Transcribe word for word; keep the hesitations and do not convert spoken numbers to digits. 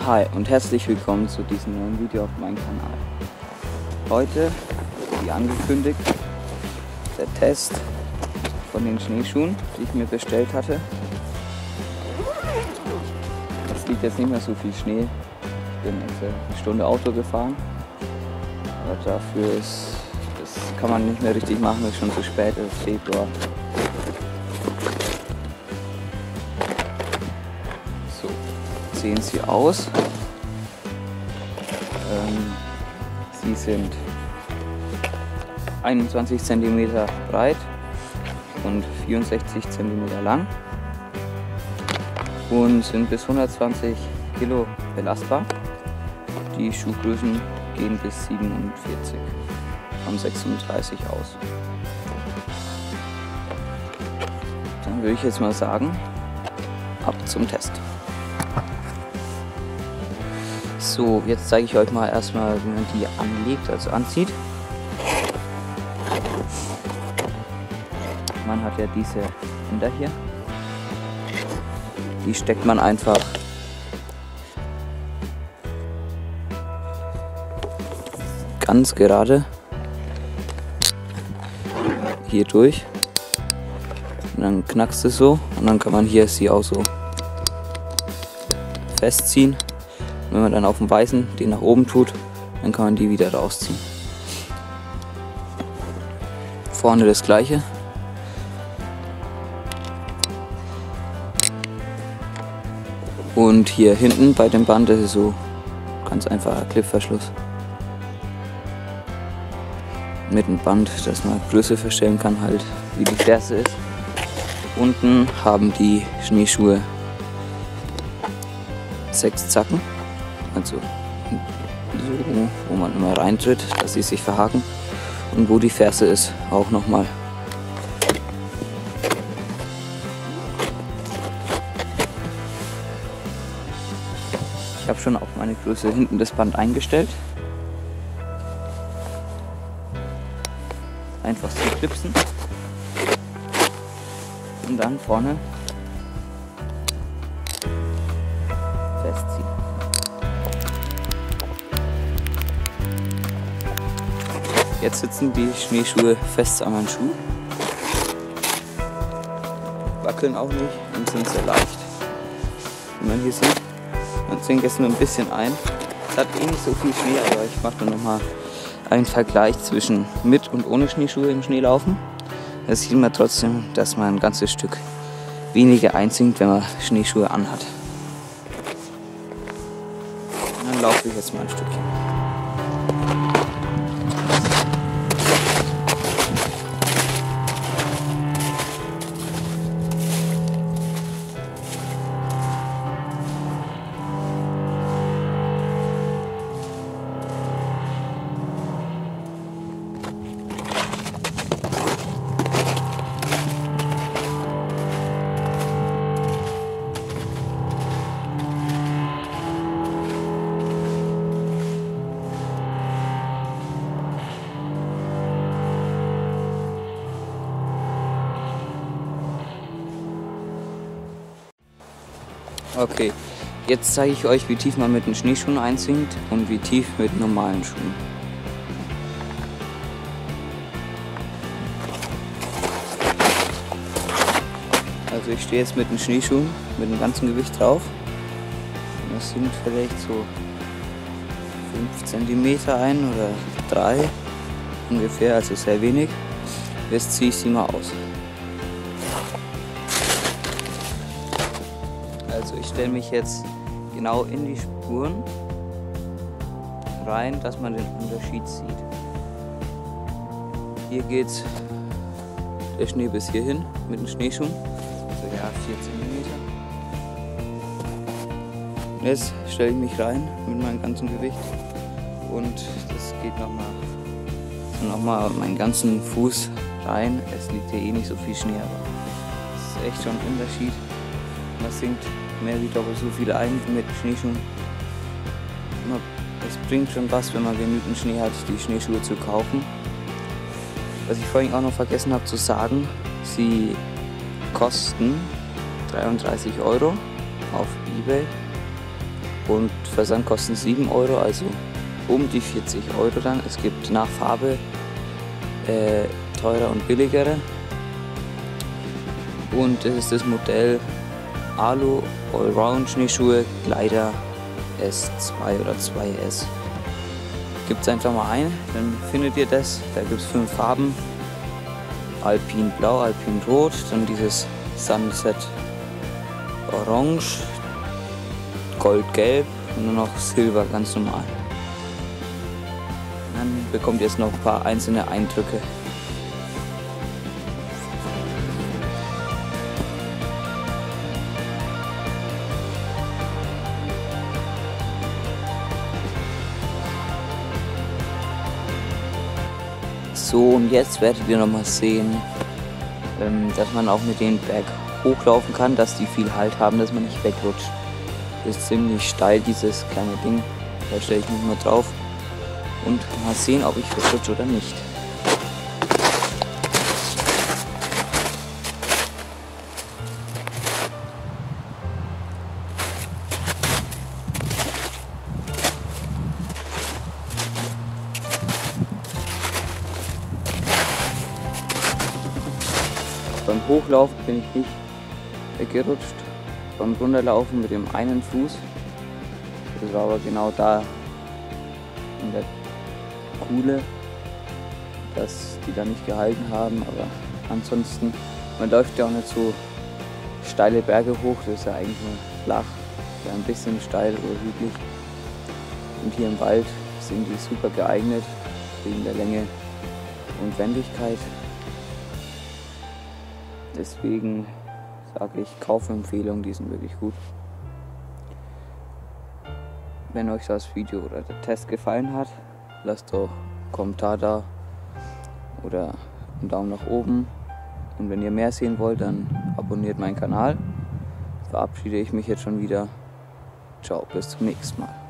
Hi und herzlich willkommen zu diesem neuen Video auf meinem Kanal. Heute, wie angekündigt, der Test von den Schneeschuhen, die ich mir bestellt hatte. Es liegt jetzt nicht mehr so viel Schnee. Ich bin jetzt eine Stunde Auto gefahren, aber dafür ist, das kann man nicht mehr richtig machen, es ist schon zu spät, es ist Februar. So sehen sie aus. Ähm, sie sind einundzwanzig Zentimeter breit und vierundsechzig Zentimeter lang und sind bis hundertzwanzig Kilo belastbar. Die Schuhgrößen gehen bis siebenundvierzig von sechsunddreißig aus. Dann würde ich jetzt mal sagen, ab zum Test. So, jetzt zeige ich euch mal erstmal, wie man die anlegt, also anzieht. Man hat ja diese Bänder hier. Die steckt man einfach ganz gerade hier durch. Und dann knackst es so und dann kann man hier sie auch so festziehen. Wenn man dann auf dem Weißen den nach oben tut, dann kann man die wieder rausziehen. Vorne das gleiche. Und hier hinten bei dem Band, das ist so ganz einfacher Clipverschluss. Mit einem Band, dass man Größe verstellen kann, halt wie die Ferse ist. Unten haben die Schneeschuhe sechs Zacken. Also so, wo man immer reintritt, dass sie sich verhaken, und wo die Ferse ist, auch nochmal. Ich habe schon auf meine Größe hinten das Band eingestellt. Einfach so klipsen und dann vorne festziehen. Jetzt sitzen die Schneeschuhe fest an meinem Schuh, wackeln auch nicht und sind sehr leicht. Wie man hier sieht, man zwingt jetzt nur ein bisschen ein. Es hat eh nicht so viel Schnee, aber ich mache nur noch mal einen Vergleich zwischen mit und ohne Schneeschuhe im Schnee laufen. Da sieht man trotzdem, dass man ein ganzes Stück weniger einsinkt, wenn man Schneeschuhe anhat. Und dann laufe ich jetzt mal ein Stückchen. Okay, jetzt zeige ich euch, wie tief man mit den Schneeschuhen einsinkt und wie tief mit normalen Schuhen. Also ich stehe jetzt mit den Schneeschuhen mit dem ganzen Gewicht drauf. Und das sind vielleicht so fünf Zentimeter ein oder drei ungefähr, also sehr wenig. Jetzt ziehe ich sie mal aus. Also ich stelle mich jetzt genau in die Spuren rein, dass man den Unterschied sieht. Hier geht der Schnee bis hierhin mit den Schneeschuhen, also ja vier Zentimeter. Jetzt stelle ich mich rein mit meinem ganzen Gewicht und das geht nochmal noch mal meinen ganzen Fuß rein. Es liegt hier eh nicht so viel Schnee, aber es ist echt schon ein Unterschied. Man sinkt mehr wie doppelt so viel ein mit Schneeschuhen. Es bringt schon was, wenn man genügend Schnee hat, die Schneeschuhe zu kaufen. Was ich vorhin auch noch vergessen habe zu sagen, sie kosten dreiunddreißig Euro auf eBay. und Versand kosten sieben Euro, also um die vierzig Euro dann. Es gibt nach Farbe äh, teurer und billigere. Und das ist das Modell Alu Allround Schneeschuhe Glider S zwei oder zwei S. Gebt es einfach mal ein, dann findet ihr das. Da gibt es fünf Farben. Alpin Blau, Alpin Rot, dann dieses Sunset Orange, Goldgelb und nur noch Silber ganz normal. Dann bekommt ihr jetzt noch ein paar einzelne Eindrücke. So, und jetzt werdet ihr noch mal sehen, ähm, dass man auch mit den Berg hochlaufen kann, dass die viel Halt haben, dass man nicht wegrutscht. Das ist ziemlich steil, dieses kleine Ding. Da stelle ich mich mal drauf und mal sehen, ob ich wegrutsche oder nicht. Beim Hochlaufen bin ich nicht weggerutscht. Beim Runterlaufen mit dem einen Fuß. Das war aber genau da in der Kuhle, dass die da nicht gehalten haben. Aber ansonsten, man läuft ja auch nicht so steile Berge hoch. Das ist ja eigentlich nur flach, ja ein bisschen steil oder hügelig. Und hier im Wald sind die super geeignet wegen der Länge und Wendigkeit. Deswegen sage ich Kaufempfehlung, die sind wirklich gut. Wenn euch das Video oder der Test gefallen hat, lasst doch einen Kommentar da oder einen Daumen nach oben. Und wenn ihr mehr sehen wollt, dann abonniert meinen Kanal. Verabschiede ich mich jetzt schon wieder. Ciao, bis zum nächsten Mal.